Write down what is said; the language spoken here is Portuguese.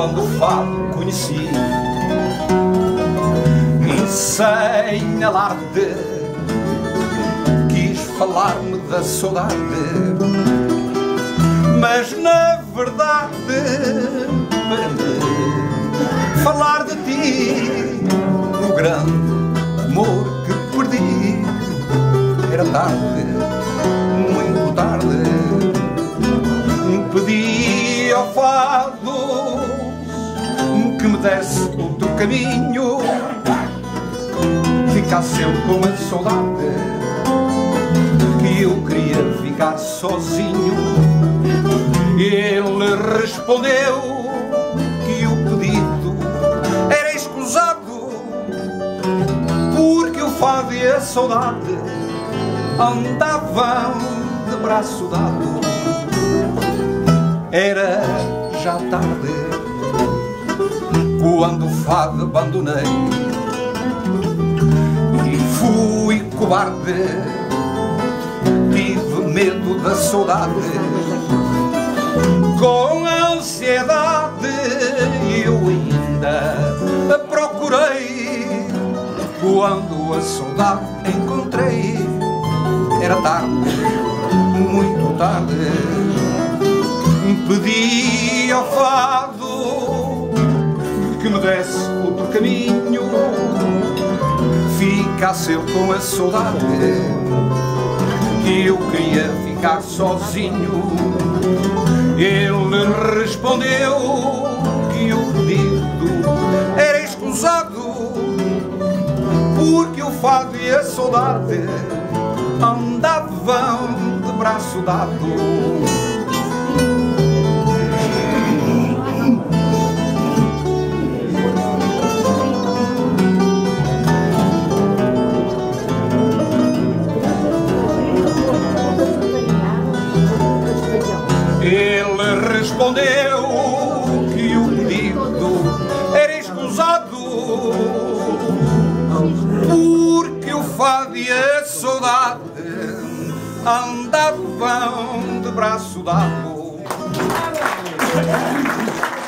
quando o fado conheci, e sem alarde quis falar-me da saudade, mas na verdade para me falar de ti, o grande amor que perdi, era tarde, muito tarde. Pedi ao fado que me desse outro caminho, ficasse eu com a saudade, que eu queria ficar sozinho. Ele respondeu que o pedido era escusado, porque o fado e a saudade andavam de braço dado. Era já tarde quando o fado abandonei e fui cobarde, tive medo da saudade. Com ansiedade eu ainda a procurei, quando a saudade encontrei, era tarde, muito tarde. Pedi ao fado que me desse outro caminho, ficasse eu com a saudade, que eu queria ficar sozinho. Ele respondeu que o pedido era escusado, porque o fado e a saudade andavam de braço dado. Ele respondeu que o pedido era escusado, porque o fado e a saudade andavam de braço dado.